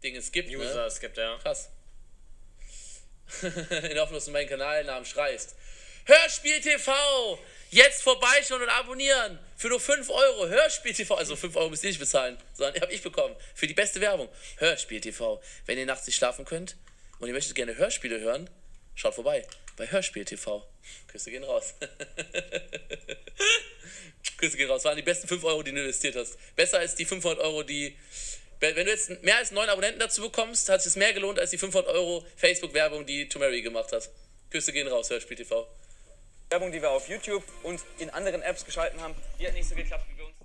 Ding es gibt, User ne? es gibt, ja. Krass. In Hoffnung, dass du meinen Kanalnamen schreist. Hörspiel TV! Jetzt vorbeischauen und abonnieren! Für nur 5 Euro. Hörspiel TV. Also 5 Euro müsst ihr nicht bezahlen, sondern habe ich bekommen. Für die beste Werbung. Hörspiel TV. Wenn ihr nachts nicht schlafen könnt und ihr möchtet gerne Hörspiele hören, schaut vorbei bei Hörspiel TV. Küsse gehen raus. Küsse gehen raus. Das waren die besten 5 Euro, die du investiert hast. Besser als die 500 Euro, die... Wenn du jetzt mehr als 9 Abonnenten dazu bekommst, hat es sich mehr gelohnt als die 500 Euro Facebook-Werbung, die Tomary gemacht hat. Küsse gehen raus, Hörspiel TV. Werbung, die wir auf YouTube und in anderen Apps geschalten haben, die hat nicht so geklappt wie bei uns.